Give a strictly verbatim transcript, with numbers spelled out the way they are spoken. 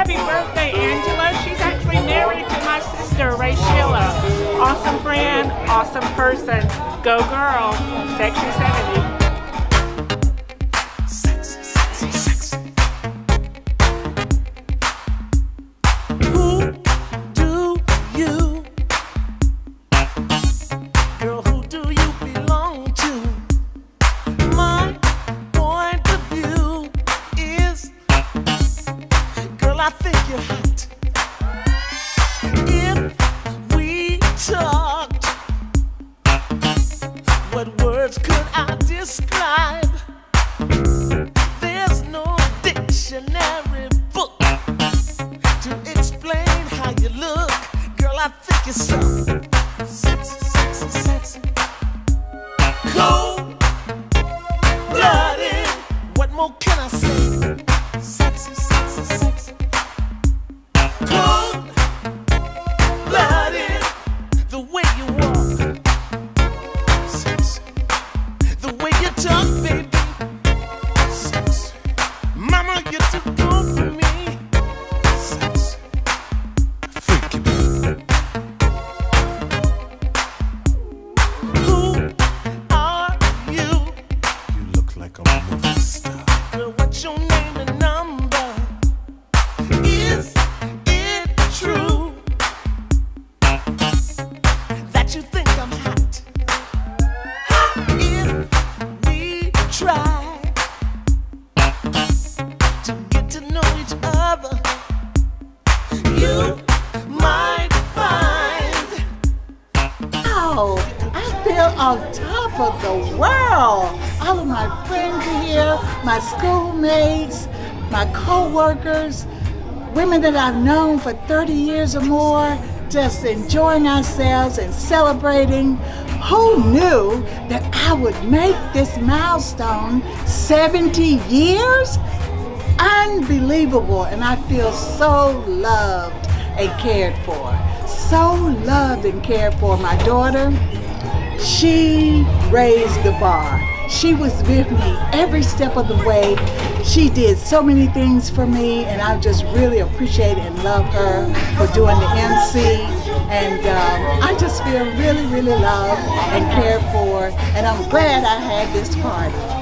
Happy birthday, Angela. She's actually married to my sister, Ray Sheila. Awesome friend, awesome person. Go girl. Sexy seventy. I think you're hot. If we talked, what words could I describe? There's no dictionary book to explain how you look. Girl, I think you're so sexy, sexy, sexy. Cold blooded. What more can I say? Sexy, sexy, sexy. Cold blooded, the way you walk, sexy. The way you talk, baby, sexy. Mama, you're too good for me, sexy. Freaky baby. Who are you? You look like a movie star. Girl, what's your name and number? Is it true that you think I'm hot? If we try to get to know each other, you might find. Oh, I feel on top of the world. All of my friends are here, my schoolmates, my co-workers, women that I've known for thirty years or more, just enjoying ourselves and celebrating. Who knew that I would make this milestone seventy years? Unbelievable, and I feel so loved and cared for. So loved and cared for. My daughter, she raised the bar. She was with me every step of the way. She did so many things for me, and I just really appreciate and love her for doing the M C. And um, I just feel really, really loved and cared for, and I'm glad I had this party.